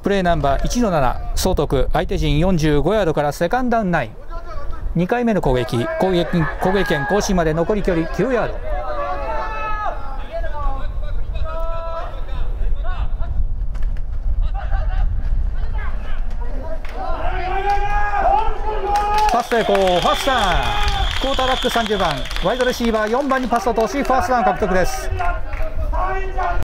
プレーナンバー1の7、総督、相手陣45ヤードからセカンドダウン9、2回目の攻撃権更新まで残り距離9ヤード。パス成功、ファーストダウン。クォーターバック30番、ワイドレシーバー4番にパスを通し、ファーストダウン獲得です。